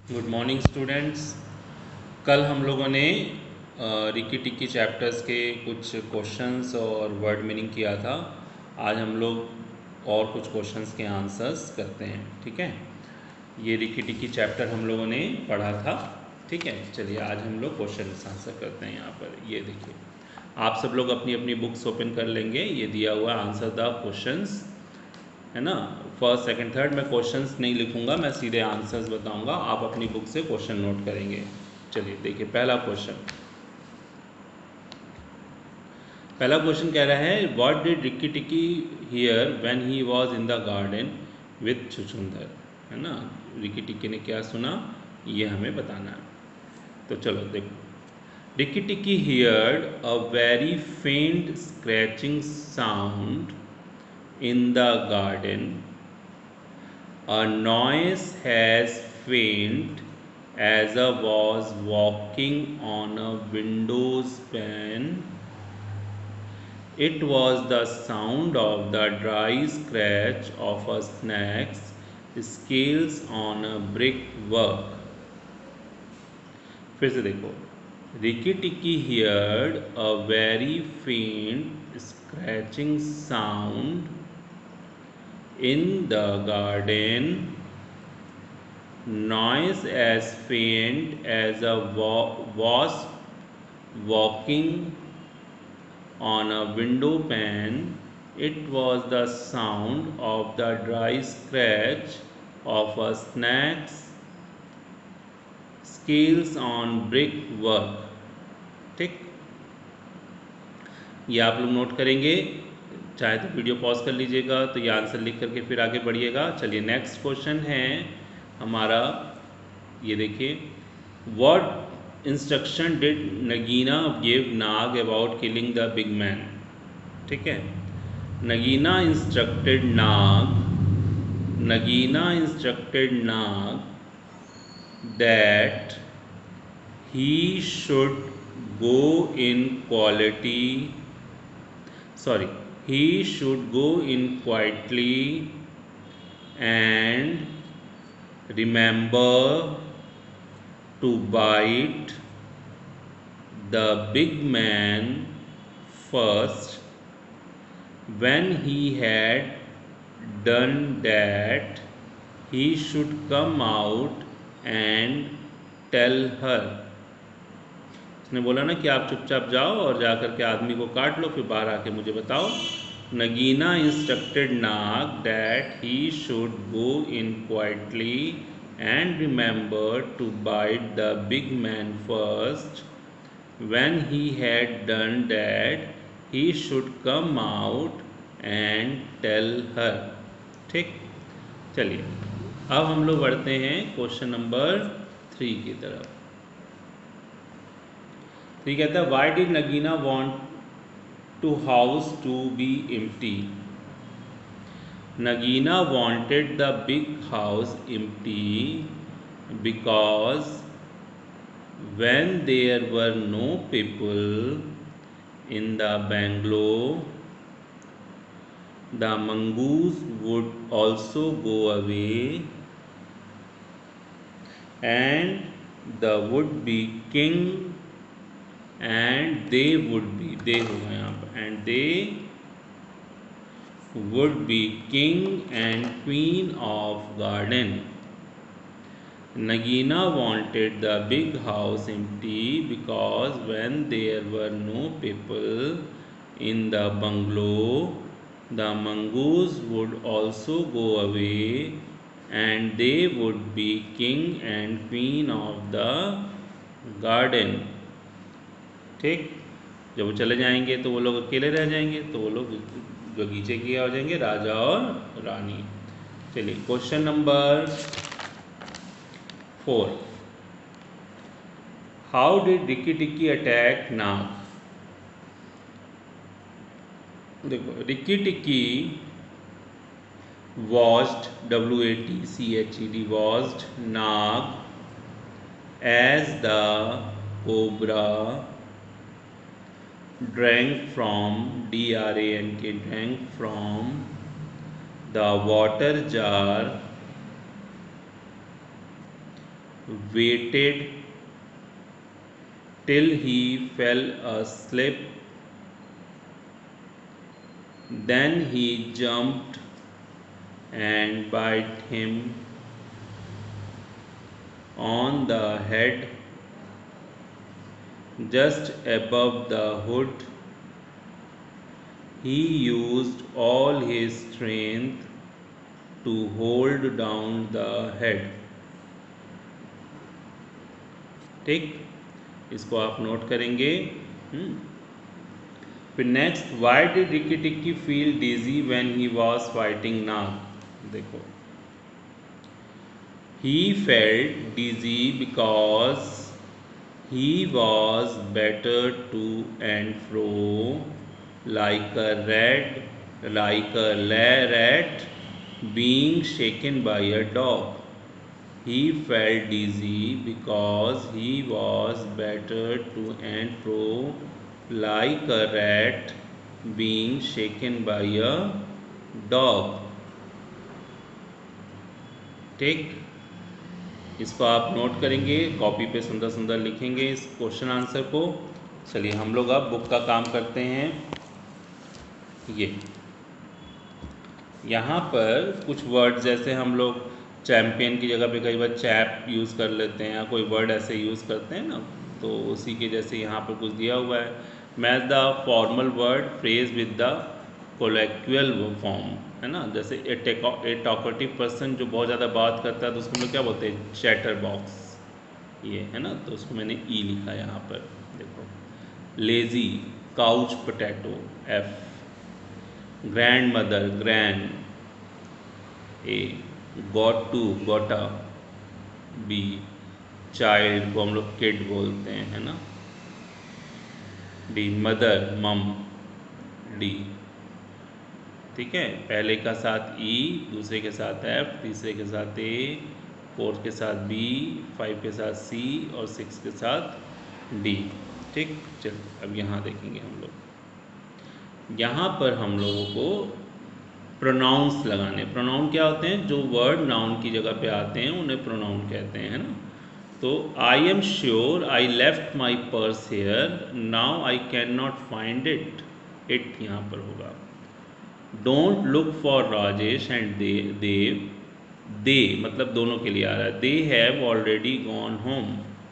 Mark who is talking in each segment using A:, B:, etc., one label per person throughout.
A: Good morning students. कल हम लोगों ने रिकी टिक्की चैप्टर्स के कुछ क्वेश्चंस और वर्ड मीनिंग किया था। आज हम लोग और कुछ क्वेश्चंस के आंसर्स करते हैं। ठीक है, ये रिकी टिक्की चैप्टर हम लोगों ने पढ़ा था। ठीक है, चलिए आज हम लोग क्वेश्चन आंसर करते हैं। यहाँ पर ये देखिए, आप सब लोग अपनी अपनी बुक्स ओपन कर लेंगे। ये दिया हुआ आंसर द क्वेश्चंस है ना। फर्स्ट सेकंड थर्ड मैं क्वेश्चंस नहीं लिखूंगा, मैं सीधे आंसर्स बताऊंगा। आप अपनी बुक से क्वेश्चन नोट करेंगे। चलिए देखिए, पहला क्वेश्चन कह रहा है, what did Rikki Tikki hear when he was in the garden with Chuchundra. है ना, रिक्की टिक्की ने क्या सुना, ये हमें बताना है। तो चलो देखो, Rikki Tikki heard a very faint scratching sound in the garden. A noise as faint as a was walking on a window's pane. It was the sound of the dry scratch of a snake's scales on a brickwork. फिर से देखो, Rikki Tikki heard a very faint scratching sound in the garden, noise as faint as a wasp walking on a window pane. It was the sound of the dry scratch of a snake's scales on brickwork. ठीक, ये आप लोग note करेंगे। चाहे तो video pause कर लीजिएगा, तो ये आंसर लिख करके फिर आगे बढ़िएगा। चलिए नेक्स्ट क्वेश्चन है हमारा, ये देखिए, what instruction did Nagaina give Nag about killing the big man. ठीक है, Nagaina instructed Nag Nagaina instructed Nag that he should go in quality sorry he should go in quietly and remember to bite the big man first. When he had done that, he should come out and tell her. उसने बोला ना कि आप चुपचाप जाओ और जा कर के आदमी को काट लो, फिर बाहर आके मुझे बताओ। Nagaina instructed Nag that he should go in quietly and remember to bite the big man first. When he had done that, he should come out and tell her. ठीक, चलिए अब हम लोग बढ़ते हैं क्वेश्चन नंबर 3 की तरफ। ठीक कहता है, why did Nagaina want to house to be empty. Nagina wanted the big house empty because when there were no people in the bungalow, the mongoose would also go away and the would be king and they would be and they would be king and queen of garden. Nagina wanted the big house empty because when there were no people in the bungalow, the mongoose would also go away and they would be king and queen of the garden. ठीक, जब वो चले जाएंगे तो वो लोग अकेले रह जाएंगे, तो वो लोग बगीचे के हो जाएंगे राजा और रानी। चलिए question number 4, how did Rikki Tikki attack Nag. देखो, Rikki Tikki watched WATCHED watched Nag as the cobra drank from drank from the water jar waited till he fell asleep, then he jumped and bit him on the head just above the hood. He used all his strength to hold down the head. ठीक, इसको आप note करेंगे। फिर next, why did Rikki Tikki feel dizzy when he was fighting Nag. देखो, he felt dizzy because he was battered to and fro like a rat being shaken by a dog. He felt dizzy because he was battered to and fro like a rat being shaken by a dog. ठीक, इसको आप note करेंगे, copy पे सुंदर सुंदर लिखेंगे इस question answer को। चलिए हम लोग अब बुक का काम करते हैं। ये यहाँ पर कुछ वर्ड, जैसे हम लोग चैम्पियन की जगह पे कई बार चैप यूज़ कर लेते हैं या कोई वर्ड ऐसे यूज़ करते हैं ना, तो उसी के जैसे यहाँ पर कुछ दिया हुआ है। Match the formal word phrase with the colloquial form, है ना। जैसे ए टॉकेटिव पर्सन जो बहुत ज़्यादा बात करता है तो उसको हम लोग क्या बोलते हैं, चैटर बॉक्स, ये है ना। तो उसको मैंने ई लिखा यहाँ पर, देखो। Lazy, couch potato, F. Grandmother, grand, A. Got to, gotta, B. Child को हम लोग किड बोलते हैं, है ना। डी। Mother, mum, D. ठीक है, पहले का साथ ई, दूसरे के साथ एफ, तीसरे के साथ ए, फोर्थ के साथ बी, 5 के साथ सी और 6 के साथ डी। ठीक, चलो अब यहाँ देखेंगे हम लोग। यहाँ पर हम लोगों को प्रोनाउंस लगाने। प्रोनाउन क्या होते हैं, जो वर्ड नाउन की जगह पे आते हैं उन्हें प्रोनाउन कहते हैं, है ना। तो I am sure I left my purse here, now I can not find it, it यहाँ पर होगा। Don't look for Rajesh and Dev, they मतलब दोनों के लिए आ रहा है, they have already gone home.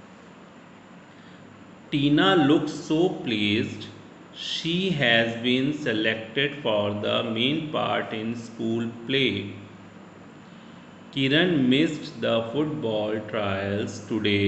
A: Tina looks so pleased, she has been selected for the main part in school play. Kiran missed the football trials today,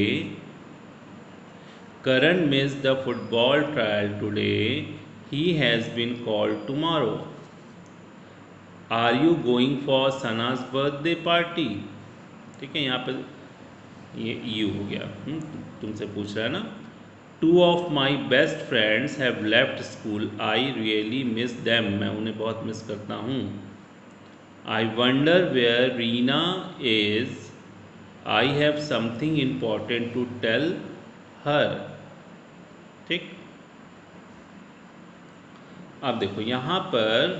A: Karan missed the football trial today, he has been called tomorrow. Are you going for Sana's birthday party? ठीक है, यहाँ पर ये you हो गया। तुमसे पूछ रहा है ना। 2 of my best friends have left school, I really miss them, मैं उन्हें बहुत मिस करता हूँ। I wonder where Reena is, I have something important to tell her। ठीक, अब देखो यहाँ पर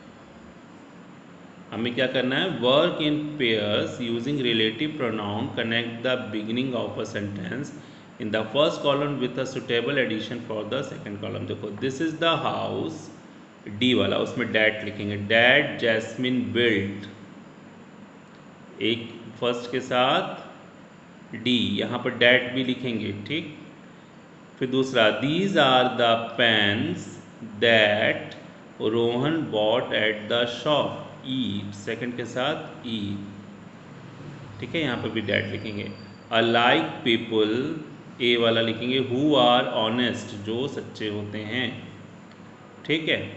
A: हमें क्या करना है, work in pairs using relative pronoun, connect the beginning of a sentence in the first column with a suitable addition for the second column. देखो, this is the house, D वाला, उसमें डैट लिखेंगे, डैट जैस्मिन बिल्ट, एक first के साथ D, यहाँ पर that भी लिखेंगे। ठीक, फिर दूसरा, these are the pens that Rohan bought at the shop, E, second के साथ ई। ठीक है, यहाँ पर भी डैट लिखेंगे। अलाइक पीपल, ए वाला लिखेंगे, हु आर ऑनेस्ट, जो सच्चे होते हैं। ठीक है,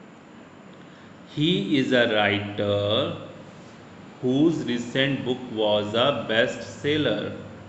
A: he is a writer whose recent book was a best seller.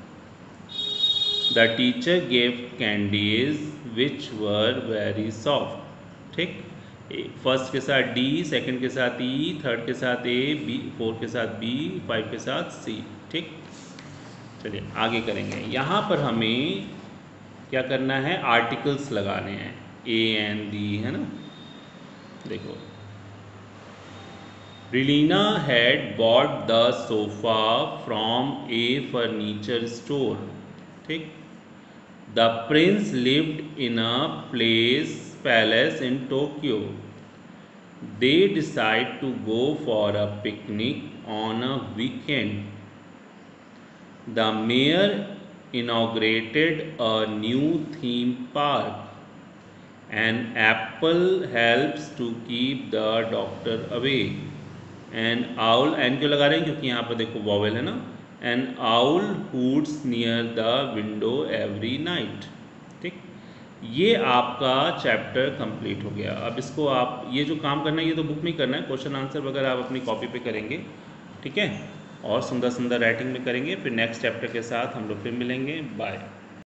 A: The teacher gave candies which were very soft. ठीक, फर्स्ट के साथ डी, सेकंड के साथ ई, थर्ड के साथ ए, बी, फोर्थ के साथ बी, 5 के साथ सी। ठीक, चलिए आगे करेंगे। यहाँ पर हमें क्या करना है, आर्टिकल्स लगाने हैं, ए एन दी, है ना। देखो, Relina had bought the sofa from a furniture store. ठीक. The prince lived in a palace in Tokyo. They decide to go for a picnic on a weekend. The mayor inaugurated a new theme park. An apple helps to keep the doctor away. An owl, an क्यों लगा रहे हैं, क्योंकि यहाँ पर देखो vowel है ना. An owl hoots near the window every night. ठीक. ये आपका चैप्टर कंप्लीट हो गया. अब इसको आप ये जो काम करना है ये तो बुक में ही करना है, क्वेश्चन आंसर वगैरह आप अपनी कॉपी पे करेंगे. ठीक है, और सुंदर सुंदर राइटिंग में करेंगे. फिर नेक्स्ट चैप्टर के साथ हम लोग फिर मिलेंगे. बाय.